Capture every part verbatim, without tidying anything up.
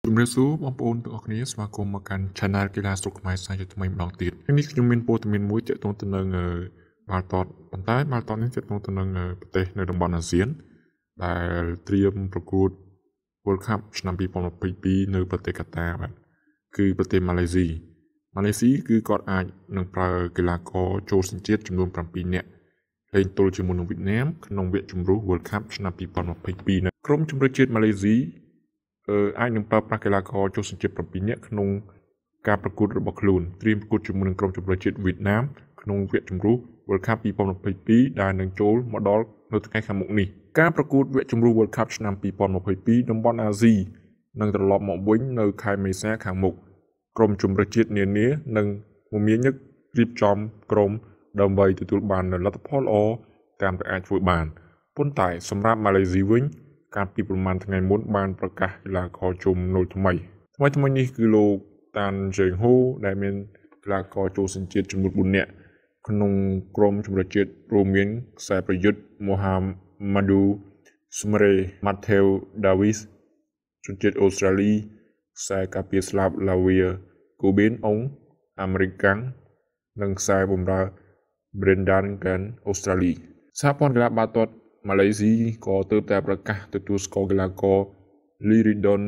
ជំរាបសួរបងប្អូនទាំងអស់គ្នាស្វាគមន៍មកកាន់ Channel កីឡាស្រុកខ្មែរសាជាថ្មីម្ដងទៀតថ្ងៃនេះខ្ញុំមានព័ត៌មានមួយទាក់ទងទៅនឹងបាល់ទាត់ប៉ុន្តែបាល់ទាត់នេះទាក់ទងទៅនឹងប្រទេសនៅតំបន់អាស៊ានដែលត្រៀមប្រកួត World Cup ឆ្នាំពីរពាន់ម្ភៃពីរនៅប្រទេសកាតាបាទគឺប្រទេសម៉ាឡេស៊ីម៉ាឡេស៊ីគឺគាត់អាចនឹងប្រើកីឡាករចូលសញ្ជាតិចំនួនប្រាំពីរនាក់លេងទល់ជាមួយនឹងវៀតណាមក្នុងវគ្គជម្រុះ World Cup ឆ្នាំពីរពាន់ម្ភៃពីរនៅក្រុមជម្រើសជាតិម៉ាឡេស៊ីអឺអាចនឹងប្រើប្រាស់កីឡាករចូលសញ្ជាតិប្រាំពីរនាក់ក្នុងការប្រកួតរបស់ខ្លួនត្រៀមប្រកួតជាមួយនឹងក្រុមជម្រើសជាតិវៀតណាមក្នុងវគ្គជម្រុះ World Cup ពីរពាន់ម្ភៃពីរដែលនឹងចូលមកដល់នៅថ្ងៃខាងមុខនេះការប្រកួតវគ្គជម្រុះ World Cup ឆ្នាំពីរពាន់ម្ភៃពីរតំបន់អាស៊ីនឹងត្រឡប់មកវិញនៅខែមេសាខាងមុខក្រុមជម្រើសជាតិនានានឹងមមាញឹករៀបចំក្រុមដើម្បីទទួលបានលទ្ធផលល្អតាមដែលអាចធ្វើបានប៉ុន្តែសម្រាប់ម៉ាឡេស៊ីវិញកាលពីប្រហែលថ្ងៃមុនបានប្រកាសកីឡាករចូលនល់ថ្មីថ្មីថ្មីនេះគឺលោកតានជេងហូដែលមានកីឡាករចូលសញ្ជាតិចំនួនបួននាក់ក្នុងក្រុមជម្រើសជាតិរួមមានខ្សែប្រយុទ្ធមូហាម៉ាឌូស្មរេម៉ាថេវដាវីសជនជាតិអូស្ត្រាលីខ្សែការពារស្លាបឡាវីកូបេនអុងអាមេរិកកាំងនិងខ្សែបម្រើ Brendan Gan អូស្ត្រាលីសហព័ន្ធកីឡាបាល់ទាត់ម៉ាឡេស៊ីក៏ទើបតែប្រកាសទទួលស្គាល់កីឡាករ Liridon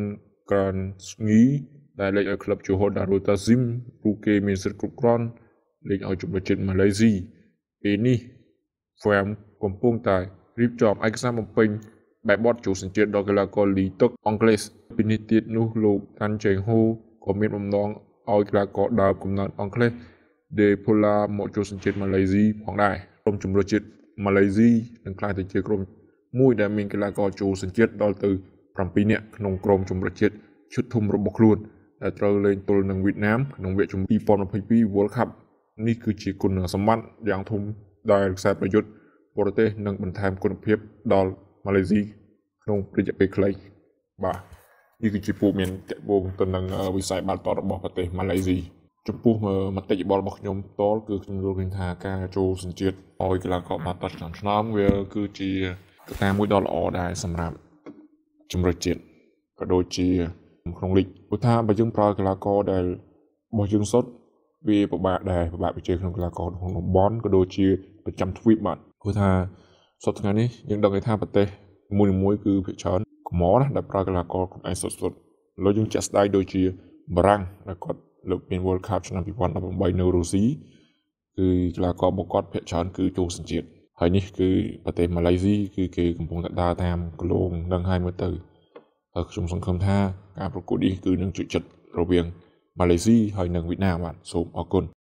Kransky ដែលលេងឲ្យក្លឹប Johor Darul Ta'zim ព្រោះគេមានសិទ្ធិគ្រប់គ្រាន់លេងឲ្យជម្រើសជាតិម៉ាឡេស៊ីពេលនេះ ហ្វេម កំពុងតែរៀបចំឯកសារបំពេញបែបបទចូលសញ្ជាតិដល់កីឡាករលីតុកអង់គ្លេសពីនេះទៀតនោះលោកតាន់ជេងហូក៏មានបំណងឲ្យកីឡាករដើមកំណើតអង់គ្លេស De Paula មកចូលសញ្ជាតិម៉ាឡេស៊ីផងដែរក្រុមជម្រើសជាតិម៉ាឡេស៊ីនឹងក្លាយទៅជាក្រុមមួយដែលមានកីឡាករចូលសញ្ជាតិដល់ទៅប្រាំពីរនាក់ក្នុងក្រុមជម្រើសជាតិឈុតធំរបស់ខ្លួនដែលត្រូវលេងទល់នឹងវៀតណាមក្នុងវគ្គជម្រុះពីរពាន់ម្ភៃពីរ World Cup នេះគឺជាគុណសម្បត្តិយ៉ាងធំដែលខ្សែប្រយុទ្ធបរទេសនឹងបន្ថែមគុណភាពដល់ម៉ាឡេស៊ីក្នុងរយៈពេលខ្លីបាទនេះគឺជាព័ត៌មានទាក់ទងទៅនឹងវិស័យបាល់ទាត់របស់ប្រទេសម៉ាឡេស៊ីចំពោះមតិយោបល់របស់ខ្ញុំផ្ទាល់គឺខ្ញុំយល់ឃើញថាការចូលសញ្ជាតិឲ្យកីឡាករបាល់ទាត់ឆ្នាំឆ្នាំវាគឺជាកត្តាមួយដ៏ល្អដែរសម្រាប់ជម្រើសជាតិក៏ដូចជាក្នុងលីកព្រោះថាបើយើងប្រើកីឡាករដែលរបស់យើងសុទ្ធវាពិបាកដែរពិបាកវិជ័យក្នុងកីឡាករក្នុងតំបន់ក៏ដូចជាប្រចាំទ្វីបបាទព្រោះថាសប្តាហ៍ថ្ងៃនេះយើងដឹងថាប្រទេសមួយៗគឺភាគច្រើនកម្រណាដែលប្រើកីឡាករខ្លួនឯងសុទ្ធសុទ្ធឥឡូវយើងចាក់ស្ដាយដូចជាបារាំងដែលគាត់លើកមាន World Cup ឆ្នាំពីរពាន់ដប់ប្រាំបីនៅរុស្ស៊ីគឺកីឡាកររបស់គាត់ភាគច្រើនគឺចូលសញ្ជាតិហើយនេះគឺប្រទេសម៉ាឡេស៊ីគឺគេកំពុងតែដើរតាមគន្លងនឹងហើយមើលទៅហើយខ្ញុំសង្ឃឹមថាការប្រកួតនេះគឺនឹងជឿចិត្តរវាងម៉ាឡេស៊ីហើយនិងវៀតណាមបាទសូមអរគុណ